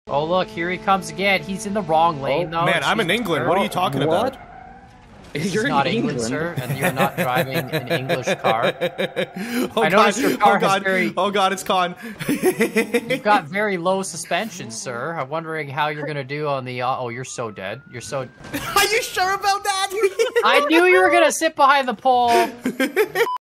Oh, look, here he comes again. He's in the wrong lane, though. Man, I'm in England. What are you talking about? You're not in England, sir, and you're not driving an English car. Oh, I noticed your car has very... Oh, God, it's Con. You've got very low suspension, sir. I'm wondering how you're going to do on the... oh, you're so dead. You're so... Are you sure about that? I knew you were going to sit behind the pole.